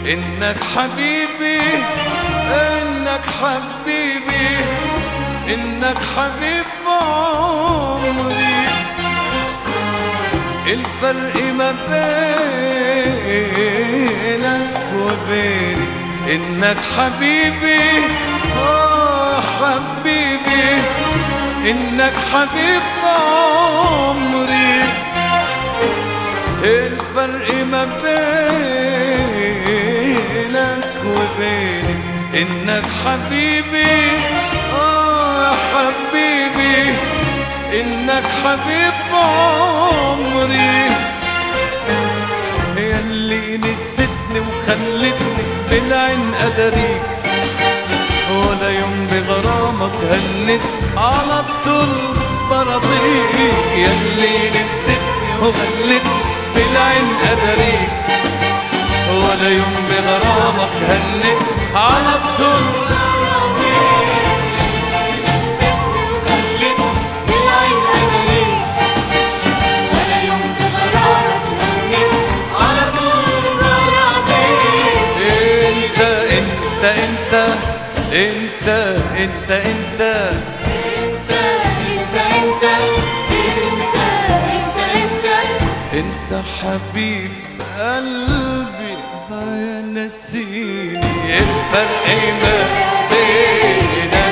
إنك حبيبي، إنك حبيبي، إنك حبيب عمري. الفرق ما بينك وبيني إنك حبيبي، حبيبي، إنك حبيب عمري. الفرق ما بينك وبيني إنك حبيبي، حبيبي، إنك حبيب عمري. هي اللي نسيتني وخلتني بالعين أداريك، ولا يوم بغرامك هنت على طول برضيك. يا اللي نسيتني وخلتني بالعين أداريك، ولا يوم بغرامك هنت على طول انت انت انت انت انت حبيب قلبي يا نسيني. الفرق ما بينك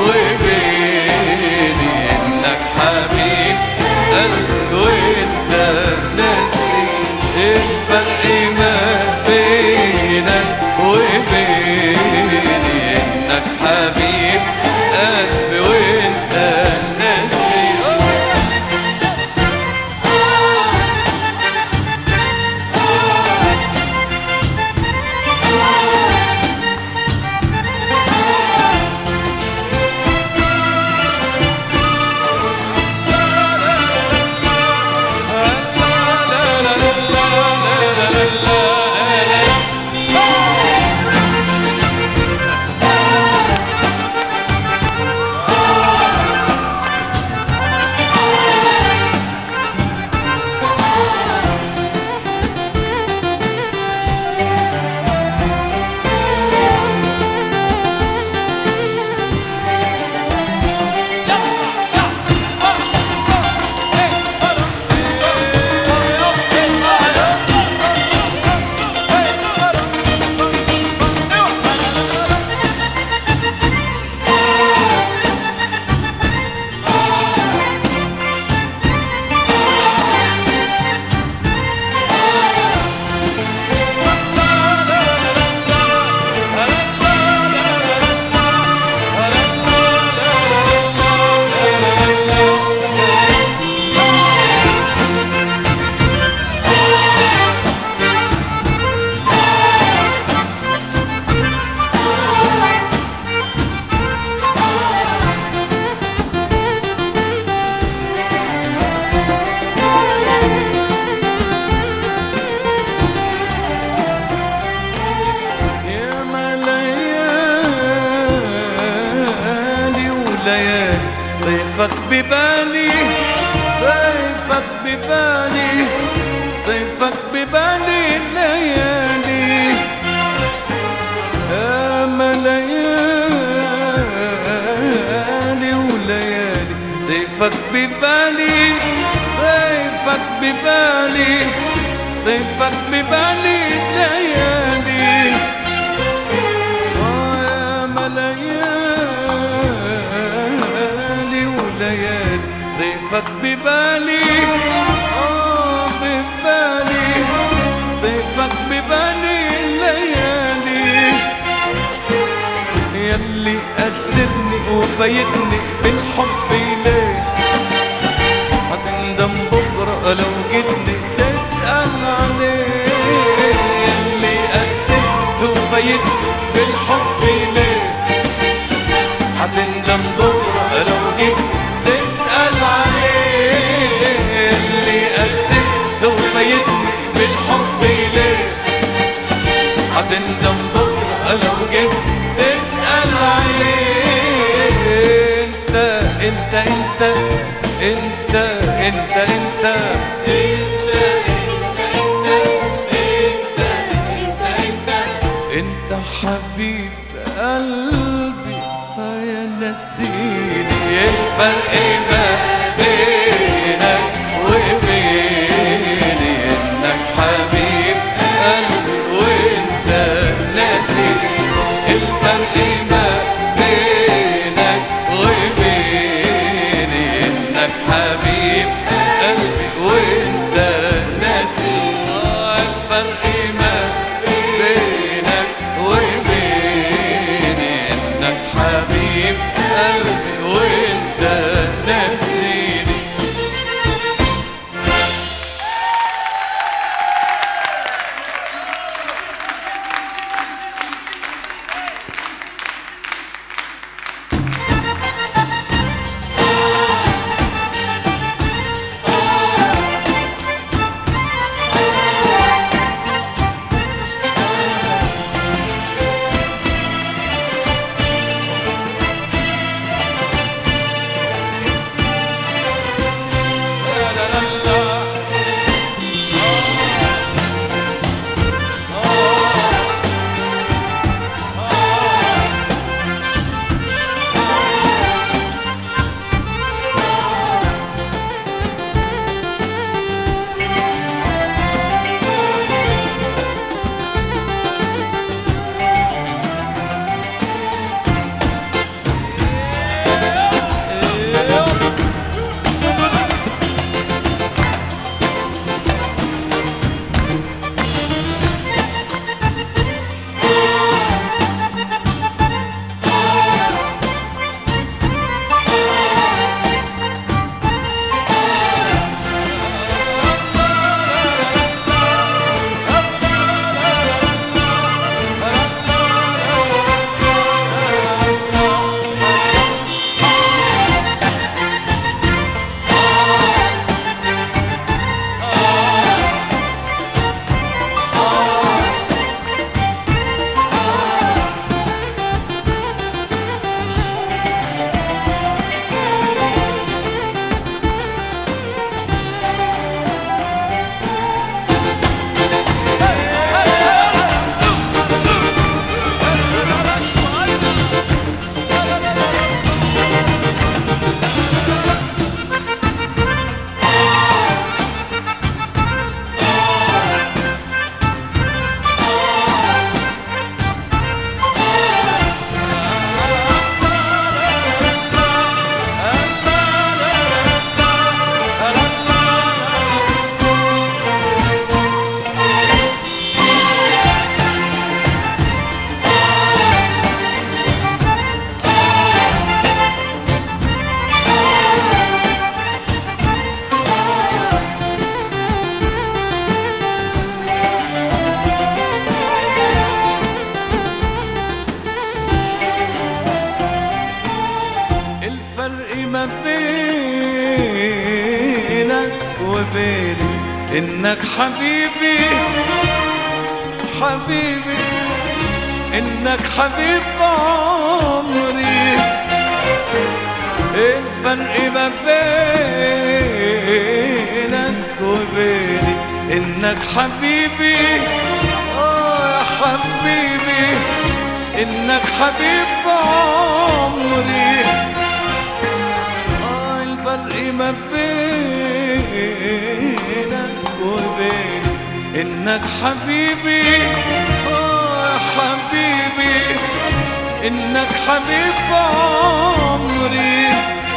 وبيني انك حبيب قلبي وانت نسيني. الفرق ما بينك وبيني انك حبيب قلبي وانت ناسي. طيفك ببالي، طيفك ببالي، طيفك ببالي الليالي. أما ليالي وليالي طيفك ببالي، طيفك ببالي، طيفك ببالي الليالي. أما ليالي وليالي طيفك ببالي، ببالي، طيفك ببالي الليالي. ياللي أسرني وفايتني بالحب ليه، هتندم بكرة لو جيتني تسأل عليه. ياللي أسرني وفايتني بالحب ليه، هتندم بكرة لو جيتني تسأل عليه. اللي أسرني وفايتني بالحب ليه، هتندم بكرة لو جيتني تسأل عليه. انت انت انت انت انت انت انت انت حبيب قلبي يا نسيني. الفرق ما بينك وبيني انك حبيب قلبي وانت ناسيني. الفرق ما بينك وبيني انك حبيب قلبي وانت ناسيني. الفرق ما بينك وبيني انك حبيب قلبي وانت ناسيني. ما بينك وبيني إنك حبيبي حبيبي، إنك حبيب عمري. الفرق ما بينك وبيني إنك حبيبي يا حبيبي، إنك حبيب عمري. الفرق ما بينك وبيني إنك حبيبي يا حبيبي، إنك حبيب عمري.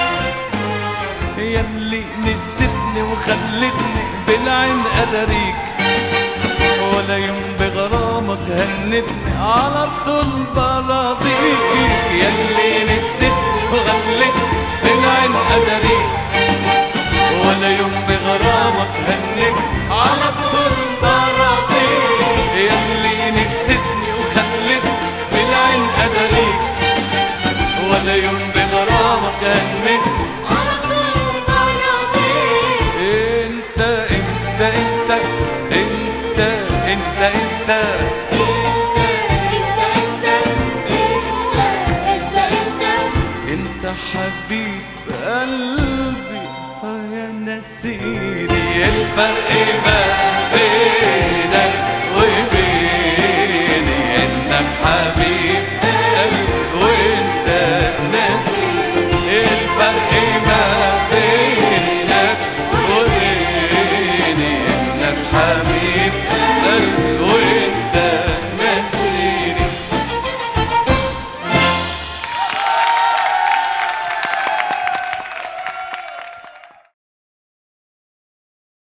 ياللي نسيتني وخلتني بالعين أداريك، ولا يوم بغرامك هنتني على طول براضيك. ياللي نسيتني وخلتني بالعين أداريك، ولا يوم بغرامك هنتني على طول براضيك. ياللي نسيتني وخلتني بالعين أداريك، ولا يوم بغرامك هنتني على طول براضيك. انت انت انت انت انت انت انت حبيب قلبي يا نسيني. الفرق